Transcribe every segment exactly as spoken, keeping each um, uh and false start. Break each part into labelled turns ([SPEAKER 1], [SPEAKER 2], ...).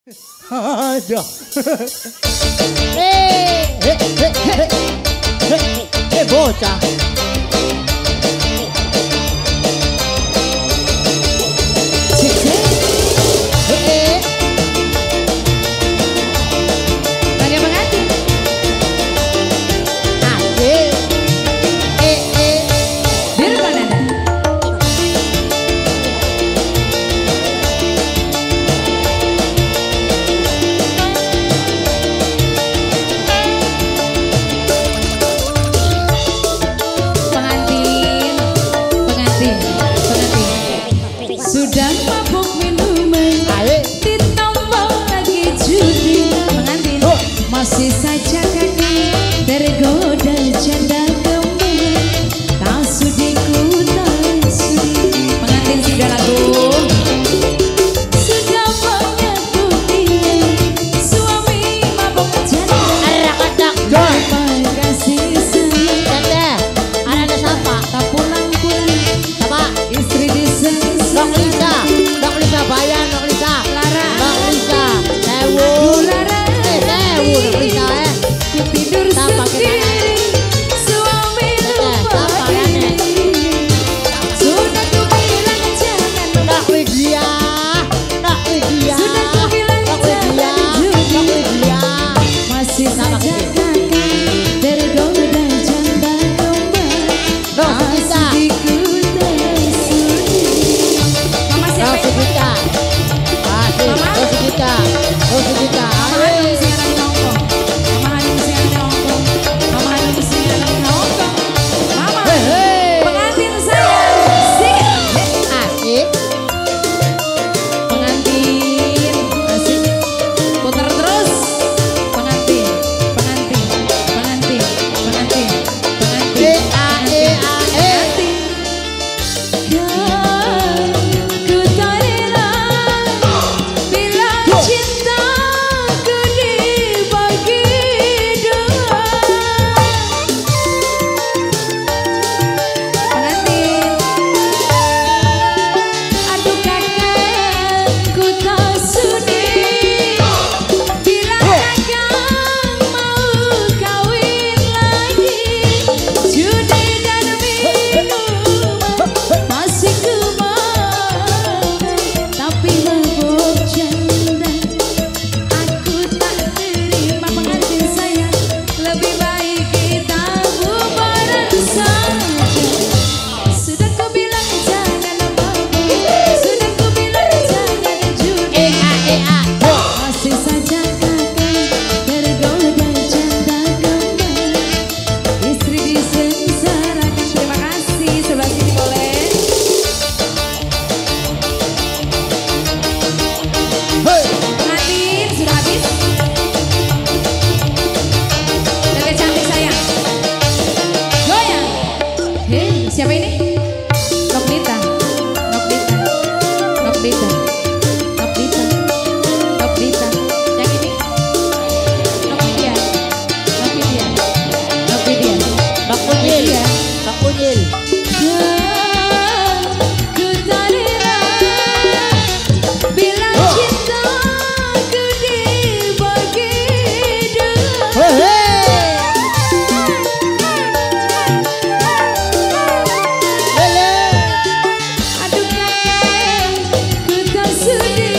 [SPEAKER 1] Ada. Eh, eh, eh, eh, eh, eh, bocah.
[SPEAKER 2] Sudah mabuk minuman, ditambah lagi judi. Pengantin masih saja kakak tergoda janda kembali. Tak sudi ku tak sudi. Pengantin sudah lagu. Sudah banyak buktinya suami mabuk janda.
[SPEAKER 1] Arak-arak
[SPEAKER 2] Terima kasih sayang.
[SPEAKER 1] Tete, ada siapa?
[SPEAKER 2] Tak pulang-pulang
[SPEAKER 1] Siapa?
[SPEAKER 2] istri disayang.
[SPEAKER 1] Dok Lisa, Dok Lisa Bayan, Dok Lisa,
[SPEAKER 2] Lara,
[SPEAKER 1] Dok Lisa, Sewu,
[SPEAKER 2] Lara,
[SPEAKER 1] eh Sewu, Dok Lisa eh.
[SPEAKER 2] ku tidur sendiri, suami lupa diri. Sudah ku bilang jangan,
[SPEAKER 1] Dok Widya, Dok Widya,
[SPEAKER 2] sudah ku bilang
[SPEAKER 1] Dok Widya,
[SPEAKER 2] jangan
[SPEAKER 1] Dok
[SPEAKER 2] judi.
[SPEAKER 1] Widya.
[SPEAKER 2] Masih saja kakak tergoda janda kembali.
[SPEAKER 1] Dok Sugita,
[SPEAKER 2] Asliku tak sudi. Mama
[SPEAKER 1] Dok
[SPEAKER 2] siapa ini?
[SPEAKER 1] Sugita, asik,
[SPEAKER 2] Mama?
[SPEAKER 1] Dok Sugita, Dok Sugita,
[SPEAKER 2] Mama Hanum si anak nongkrong. Mama Hanum si anak nongkrong. Mama Hanum si anak nongkrong. Mama,
[SPEAKER 1] Hei.
[SPEAKER 2] pengantin saya, sing.
[SPEAKER 1] asik,
[SPEAKER 2] Pengantin, asik. Putar terus. Pengantin, pengantin, pengantin, pengantin, pengantin,
[SPEAKER 1] E A E A E.
[SPEAKER 2] pengantin. Kan ku tak rela bila cintaku dibagi dua. Pengantin, aduh kakak ku tak sudi bila kakak mau kawin lagi. Judi dan minuman masih ku mau, tapi mabuk janda aku tak terima. Pengantin sayang, lebih baik kita bubaran saja. Sudah ku bilang jangan mabuk, sudah ku bilang jangan judi.
[SPEAKER 1] E A E A.
[SPEAKER 2] Masih saja kakak tergoda janda kembali. Istri disengsarakan. Terima kasih. Sebelah sini boleh.
[SPEAKER 1] Hei.
[SPEAKER 2] Pengantin sudah habis. Jaga cantik sayang. Goyang. Hei, siapa ini? Nokdita. Nokdita. Nokdita. Nokdita. Nokdita. Yang ini? Nokwidia. Nokwidia. Nokwidia.
[SPEAKER 1] Dok Unyil, Dok Unyil.
[SPEAKER 2] Ku tak rela bila cintaku dibagi dua.
[SPEAKER 1] Hei. Lele.
[SPEAKER 2] Aduh kakak, ku tak sudi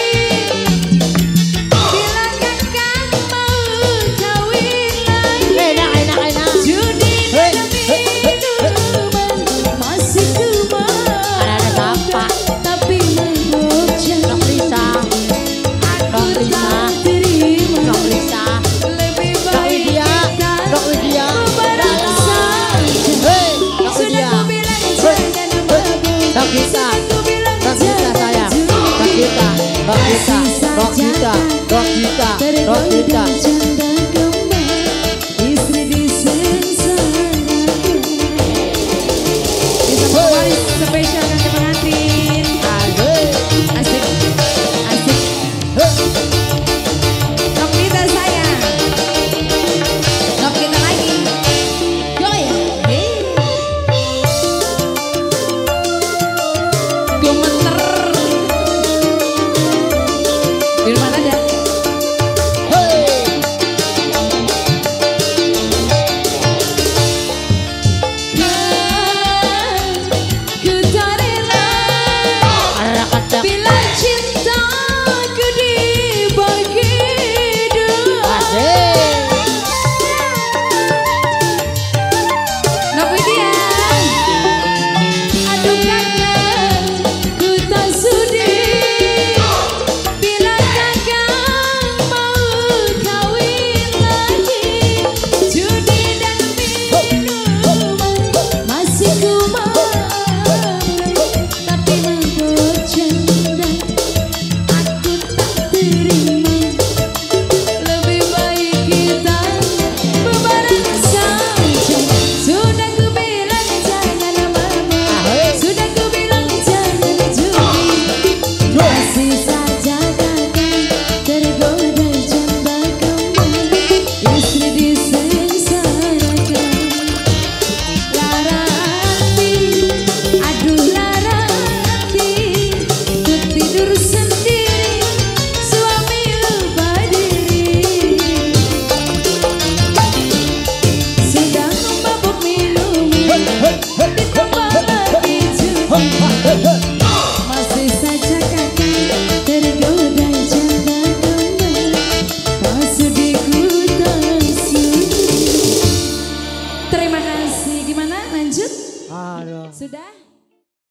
[SPEAKER 2] bila kakak mau kawin lagi.
[SPEAKER 1] Enak, enak, enak.
[SPEAKER 2] Judi
[SPEAKER 1] Hei.
[SPEAKER 2] dan
[SPEAKER 1] Hei. Hei.
[SPEAKER 2] minuman masih ku mau,
[SPEAKER 1] Ada siapa?
[SPEAKER 2] tapi mabuk janda
[SPEAKER 1] Dok Lisa,
[SPEAKER 2] aku
[SPEAKER 1] Dok Lisa,
[SPEAKER 2] tak terima.
[SPEAKER 1] Dok Lisa,
[SPEAKER 2] Lebih
[SPEAKER 1] Dok
[SPEAKER 2] baik
[SPEAKER 1] Widya,
[SPEAKER 2] kita
[SPEAKER 1] Dok Widya.
[SPEAKER 2] bubaran saja.
[SPEAKER 1] Hei, Dok
[SPEAKER 2] Sudah
[SPEAKER 1] Widya.
[SPEAKER 2] ku bilang
[SPEAKER 1] Hei.
[SPEAKER 2] jangan mabuk.
[SPEAKER 1] Dok Gita,
[SPEAKER 2] Sudah ku bilang
[SPEAKER 1] Dok Gita
[SPEAKER 2] jangan
[SPEAKER 1] sayang,
[SPEAKER 2] judi.
[SPEAKER 1] Dok Gita, Dok Gita, Dok Gita, Dok Gita, Dok Gita.
[SPEAKER 2] Tergoda janda